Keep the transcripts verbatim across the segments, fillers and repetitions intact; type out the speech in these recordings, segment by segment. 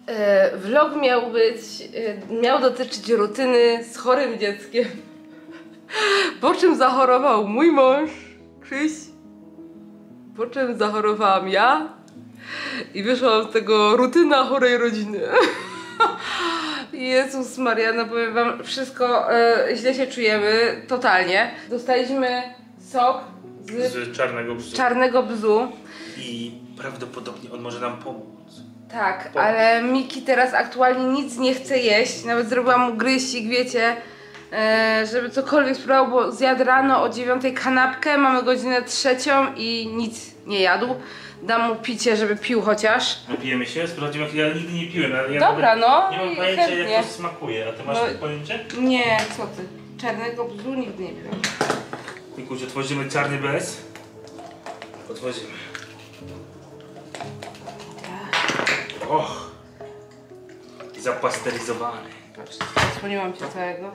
E, vlog miał być, e, miał dotyczyć rutyny z chorym dzieckiem. Po czym zachorował mój mąż, Krzyś. Po czym zachorowałam ja. I wyszłam z tego rutyna chorej rodziny. Jezus Maria, no powiem wam, wszystko e, źle się czujemy, totalnie. Dostaliśmy sok z, z czarnego bzu. czarnego bzu. I prawdopodobnie on może nam pomóc. Tak, pomóc. ale Miki teraz aktualnie nic nie chce jeść. Nawet zrobiłam mu gryźcik, wiecie, e, żeby cokolwiek spróbował, bo zjadł rano o dziewiątej kanapkę, mamy godzinę trzecią i nic nie jadł. Dam mu picie, żeby pił chociaż. Napijemy się? Sprawdzimy, jak ja nigdy nie piłem. Ja Dobra, no. Nie mam pojęcia, chętnie. Jak to smakuje. A ty masz no, pojęcie? Nie, co ty. Czarnego bzu nigdy nie piłem. Mikuś, otworzymy czarny bez. Otworzymy. Och. Zapasteryzowany. Patrzcie, zasłoniłam się całego.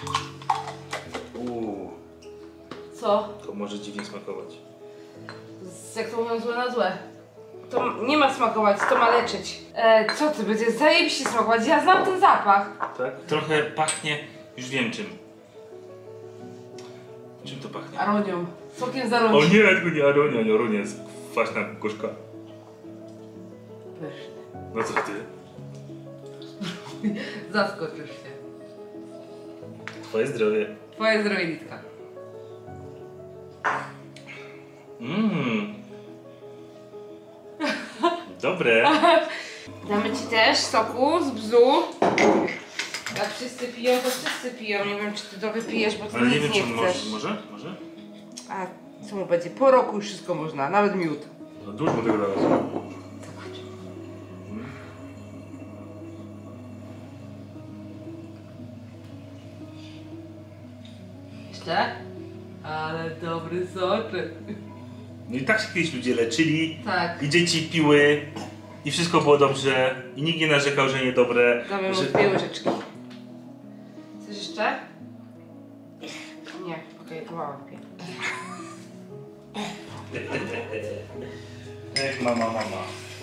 Uuu. Co? To może dziwnie smakować. Z, jak to mówią, złe na złe. To nie ma smakować, to ma leczyć. E, co ty, będzie zajebiście smakować? Ja znam ten zapach. Tak? Trochę pachnie, już wiem czym. Czym to pachnie? Aronią. Sokiem z aronii. O nie, tylko nie aronia, nie aronia, jest kwaśna gorzka. Pyszny. No co ty? Zaskoczysz się. Twoje zdrowie. Twoje zdrowie, Litka. Mmm. Dobre. Damy ci też soku z bzu. Jak wszyscy piją, to wszyscy piją. Nie wiem, czy ty to wypijesz, bo ty Ale nic nie wiem, nie czy chcesz. może? Może? Może? A co mu będzie? Po roku już wszystko można, nawet miód. No dużo tego razu. Zobacz. Jeszcze? Ale dobry soczek. No i tak się kiedyś ludzie leczyli. Tak. I dzieci piły. I wszystko było dobrze. I nikt nie narzekał, że niedobre. Damy mu że... dwie łyżeczki. Chcesz jeszcze? Nie, okej, to mała wypiję. Ech, mama, mama.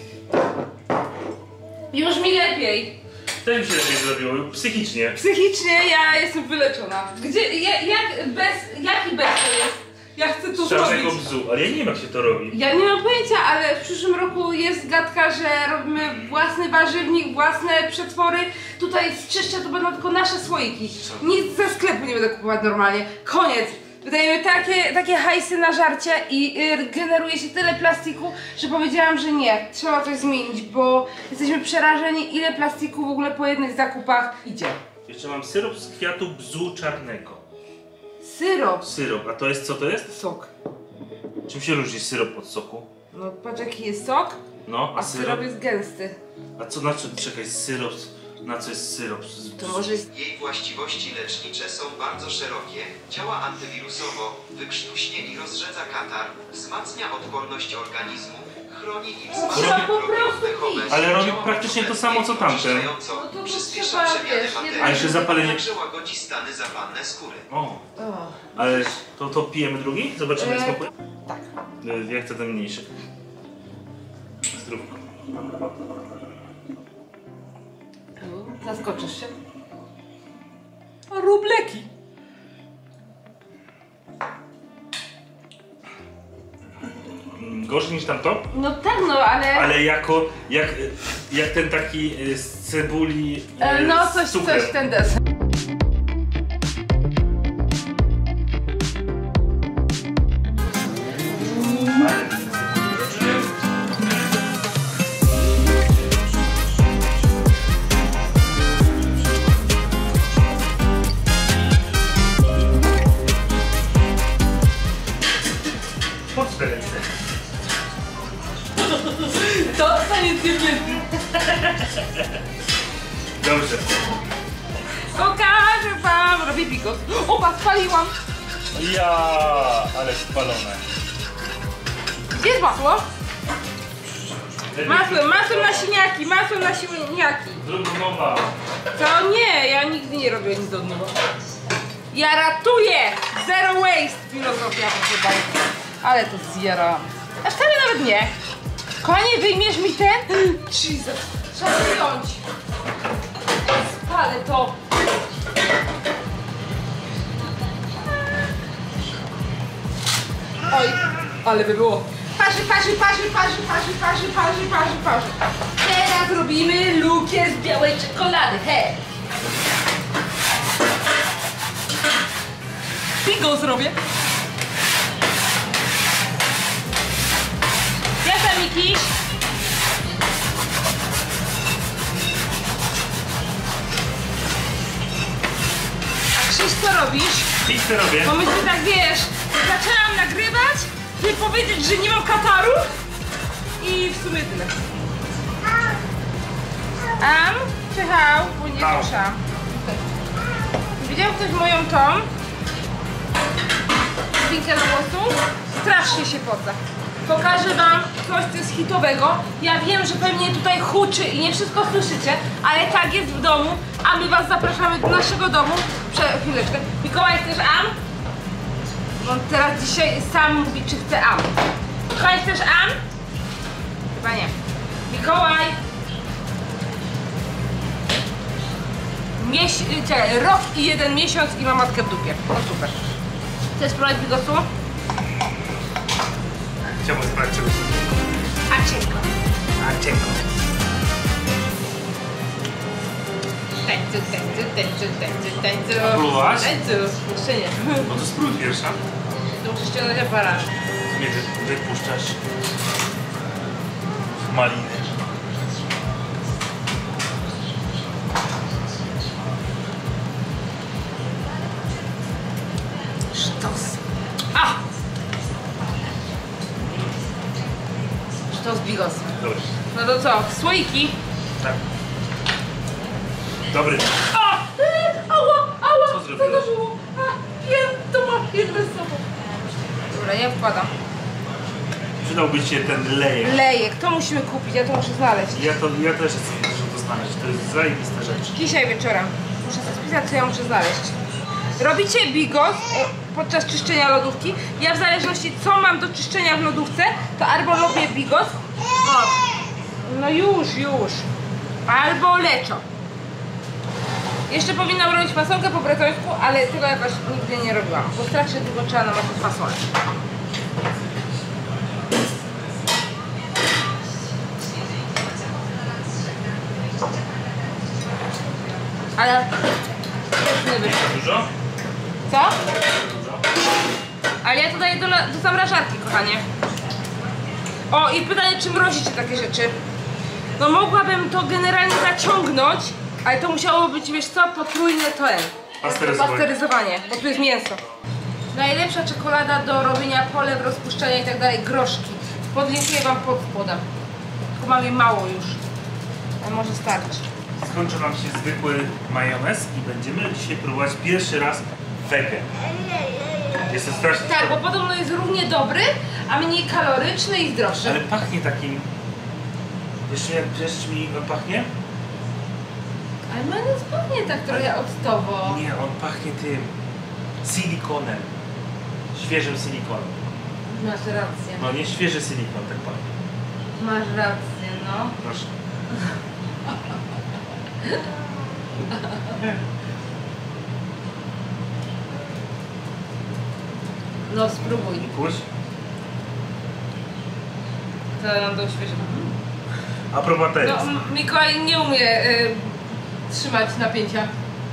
Już mi lepiej. Ten się lepiej zrobiło, psychicznie. Psychicznie ja jestem wyleczona. Gdzie, ja, jak bez, jaki bez to jest? Ja chcę to Z czarnego zrobić. bzu, ale ja nie wiem, jak się to robi. Ja nie mam pojęcia, ale w przyszłym roku jest gadka, że robimy własny warzywnik, własne przetwory. Tutaj z Czyszcza to będą tylko nasze słoiki. Nic ze sklepu nie będę kupować normalnie. Koniec. Wydajemy takie, takie hajsy na żarcie i y, generuje się tyle plastiku, że powiedziałam, że nie, trzeba coś zmienić, bo jesteśmy przerażeni, ile plastiku w ogóle po jednych zakupach idzie. Jeszcze mam syrop z kwiatu bzu czarnego. Syrop. Syrop, a to jest co to jest? Sok. Czym się różni syrop od soku? No patrz jaki jest sok, No, a, a syrop, syrop jest gęsty. A co znaczy, czekaj, syrop, na co jest syrop? To może jest... Jej właściwości lecznicze są bardzo szerokie, działa antywirusowo, wykrztuśnie i rozrzedza katar, wzmacnia odporność organizmu, chroni i wzmacnia drogi oddechowe. Ale robi praktycznie to samo co tamten. No to przyspiesza trzeba, przemianę wiesz, materii, A jeszcze zapalenie... także łagodzi stany zapalne skóry. O, O. ale to, to pijemy drugi? Zobaczymy jak E, smakuje? Tak. E, Ja chcę ten mniejszy. Zdrówko. Zaskoczysz się. Rubleki. Gorszy niż tamto? No tak, no ale... Ale jako, jak, jak ten taki e, z cebuli e, E, no z coś, cukrem. coś ten deser. Pod te ręce. To stanie zjebnięty. Dobrze. Pokażę wam. Robię bigos. Opa, spaliłam. Ja, ale spalone. Gdzie jest masło? Masło, masło na siniaki, masło na siniaki. Zrób nowa. Co? Nie, ja nigdy nie robię nic od nowa. Ja ratuję! Zero waste! Filozofia chyba. Ale to zjara. A wcale nawet nie. Kochanie, wyjmiesz mi ten? Jesus. Trzeba wyjąć. Ale by było. Parzy, parzy, parzy, parzy, parzy, parzy, parzy, parzy, parzy. Teraz robimy lukier z białej czekolady, he! Bingo zrobię. Ja tam Miki. A Krzyś, co robisz? Nic to robię. Bo myśmy tak, wiesz, zaczęłam nagrywać i powiedzieć, że nie mam kataru i w sumie tyle. Am? Czyhał? Bo nie Au. słyszałam. Widział ktoś moją tą pinkę do głosu? Strasznie się poca. Pokażę wam coś, co jest hitowego. Ja wiem, że pewnie tutaj huczy i nie wszystko słyszycie, ale tak jest w domu, a my was zapraszamy do naszego domu. Prze chwileczkę. Mikołaj, chcesz am? On teraz dzisiaj sam mówi, czy chce am. Mikołaj, chcesz am? Chyba nie. Mikołaj! Mies czekaj, rok i jeden miesiąc i ma matkę w dupie. No super. Chcesz spróbować bigosu? Chciałbym sprawdzić czegoś. A cienko. A cienko. Tańcu, tańcu, tańcu, tańcu, tańcu. Próbowałaś? Tańcu. Jeszcze nie. No to spróbuj pierwsza. To muszę ściągnąć aparat. Mnie wy, wypuszczasz w maliny. Sztos. A! Sztos bigos. Dobry. No to co? Słoiki? Tak. Dobry. A! Eee, ała! Ała! Co zrobiłeś? to było? A! Jem, to ma jedne sobą. Dobra, ja wkładam. Przydałby ci się ten lejek. Lejek, to musimy kupić, ja to muszę znaleźć. Ja, to, ja też chcę to znaleźć. To jest zajebista rzecz. Dzisiaj wieczorem. Muszę sobie spisać, co ja muszę znaleźć. Robicie bigos e, podczas czyszczenia lodówki. Ja w zależności co mam do czyszczenia w lodówce, to albo robię bigos. O, no już, już. Albo leczo. Jeszcze powinnam robić fasolkę po bretońsku, ale tego jakoś nigdy nie robiłam, bo strasznie długo trzeba namazać fasolę. Ale też nie wyszło. Dużo? Co? Dużo. Ale ja to daję do, la- do zamrażarki, kochanie. O, i pytanie, czy mrozicie takie rzeczy? No mogłabym to generalnie zaciągnąć, ale to musiało być, wiesz co, potrójne to N. Pasteryzowanie. Pasteryzowanie, bo tu jest mięso. Najlepsza czekolada do robienia polew, rozpuszczania i tak dalej, groszki. Podlinkuję wam pod spodem. Tylko mam jej mało już. Ale może starczy. Skończy nam się zwykły majonez i będziemy dzisiaj próbować pierwszy raz wege. Jestem strasznie... Tak, bo podobno jest równie dobry, a mniej kaloryczny i zdrowszy. Ale pachnie takim... Wiesz, jak wiesz, czym mi on pachnie? Ale majonez pachnie tak trochę octowo. Nie, on pachnie tym... silikonem. Świeżym silikonem. Masz rację. No nie świeży silikon, tak pachnie. Masz rację, no. Proszę. No spróbuj. Mikuś? To nam do świeżego. A propos No, teraz. M- Mikołaj nie umie y, trzymać napięcia.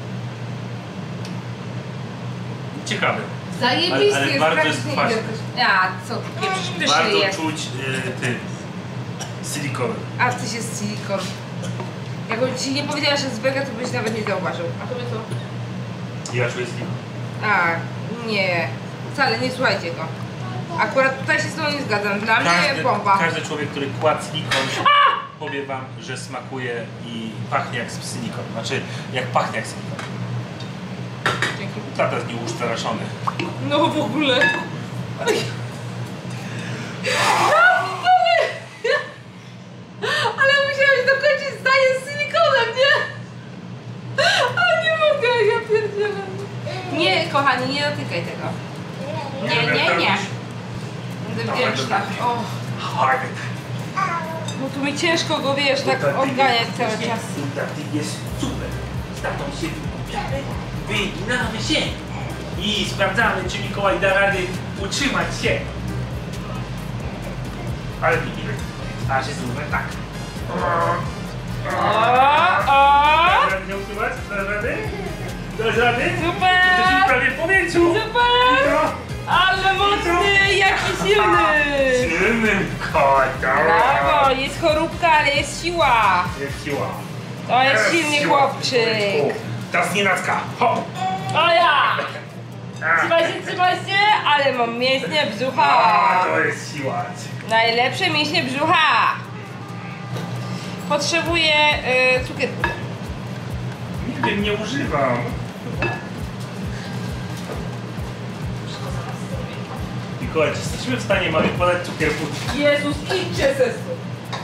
Ciekawy. Zajebisty Ale- ale jest bardzo jest praktycznie kwaśny. wielkość. A, co ty pieprzysz, pyszny Bardzo jest. czuć y, ty silikon. A ty się z silikon. Jakbym ci nie powiedziała, że jest wega, to byś nawet nie zauważył. A to by co? Ja czuję silikon. A, nie. Wcale, nie słuchajcie go. Akurat tutaj się z tobą nie zgadzam. Dla mnie Każdy, bomba. każdy człowiek, który kładł silikon, powie wam, że smakuje i pachnie jak silikon. Znaczy, jak pachnie jak silikon. Dzięki. Tata z nieustraszony. No w ogóle. Ale musiałeś dokończyć zdanie z silikonem, nie? A nie mogę, ja pierdzielę. Nie, kochani, nie dotykaj tego. Nie, nie, nie. Będę wdzięczna. O, bo tu mi ciężko go, wiesz, tak odganiać cały czas. Taty jest super. Z tatą się wykupiamy, wyginamy się i sprawdzamy, czy Mikołaj da radę utrzymać się. Ale mi nie A się zrównę tak. O, o! Dasz radę nie ukrywać? Dasz rady? Dasz rady? Super! Jesteśmy prawie w powietrzu! Super! No. Ale mocny, jaki silny! Silny kot! Brawo, jest choróbka, ale jest siła. Jest siła. To jest silny siła. chłopczyk. O, teraz nienacka. Hop! O ja! Trzymaj się, trzymaj się, ale mam mięśnie brzucha. A, to jest siła. Najlepsze mięśnie brzucha. Potrzebuję y, cukierku. Nie wiem, nie używam. Mikołaj, czy jesteśmy w stanie mamie podać cukierku? Jezus, idźcie ze sobą.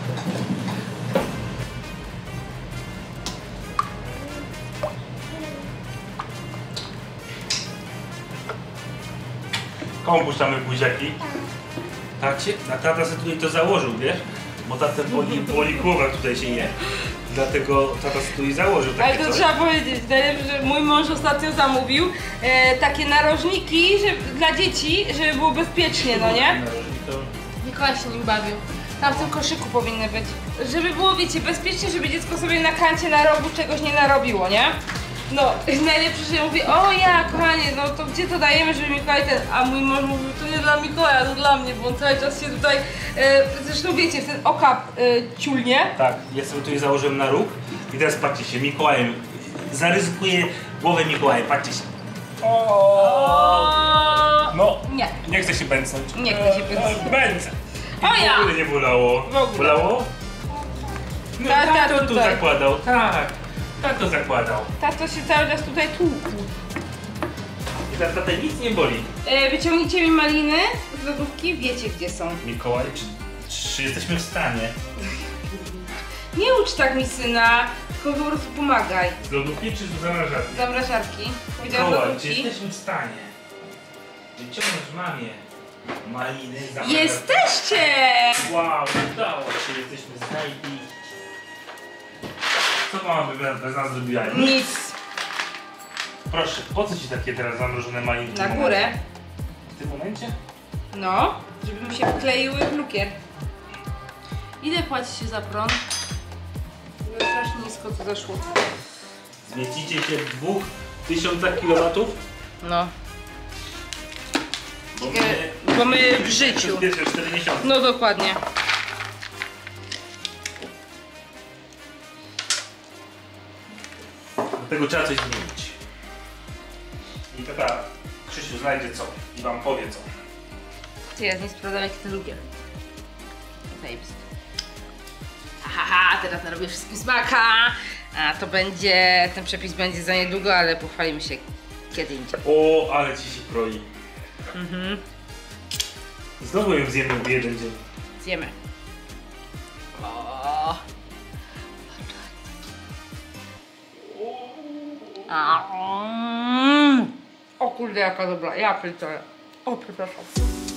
Komu puszczamy buziaki? Tacie? Na tata sobie tutaj to założył, wiesz? Bo tatę boli, boli głowa, jak tutaj się je. Dlatego tata sobie tutaj założył takie Ale to coś. trzeba powiedzieć, najlepsze, że mój mąż ostatnio zamówił e, takie narożniki że, dla dzieci, żeby było bezpiecznie, no nie? Mikołaj się nim bawił. Tam w tym koszyku powinny być. Żeby było, wiecie, bezpiecznie, żeby dziecko sobie na kancie na rogu czegoś nie narobiło, nie? No, najlepsze, że ja mówię, o ja, kochanie, no to gdzie to dajemy, żeby Mikołaj ten... A mój mąż mówił, to nie dla Mikołaja, to dla mnie, bo on cały czas się tutaj... E, zresztą wiecie, w ten okap e, ciulnie. Tak, ja sobie tutaj założyłem na róg i teraz patrzcie się, Mikołajem, zaryzykuję głowę Mikołaja, patrzcie się. O. No, Nie. nie chcę się bęcnąć. Nie chcę się bęcnąć. E, Bęcę. I O ja. w ogóle nie bolało. W ogóle. Bolało? No, Ta- ta tak to tu tutaj. zakładał, tak. Tak to zakładał. Tato się cały czas tutaj tłukł. I teraz tatę nic nie boli. E, wyciągnijcie mi maliny z lodówki, wiecie gdzie są. Mikołaj, czy, czy jesteśmy w stanie? Nie ucz tak mi syna, tylko po prostu pomagaj. Z lodówki czy z zamrażarki? Zamrażarki. Powiedziałam Mikołaj, czy lodówki. jesteśmy w stanie wyciągnąć mamie maliny z zamrażarki? Jesteście! Wow, udało się, jesteśmy znajdi. Co mama by bez, bez nas zrobiła? Nic. Proszę, po co ci takie teraz zamrożone maliny? w Na tym górę. momencie? W tym momencie? No, żeby mi się wkleiły w lukier. Ile płacicie za prąd? No strasznie nisko to zaszło. Zmieścicie się w dwóch tysiącach kilowatów? No. Bo Ciekawe, bo my w życiu. Przez pierwsze cztery miesiące. No dokładnie. Dlatego trzeba coś zmienić. I tata Krzysiu znajdzie co i wam powie co. Ty, ja nie sprawdzam jaki ten lukier. Zajebisty. Haha, teraz narobię wszystkim smaka. A to będzie, ten przepis będzie za niedługo, ale pochwalimy się kiedy indziej. O, ale ci się kroi. Mhm. Znowu ją zjemy w jeden dzień. Zjemy. O. A, mm. O kurde, jaka dobra, ja pierdolę. O, przepraszam.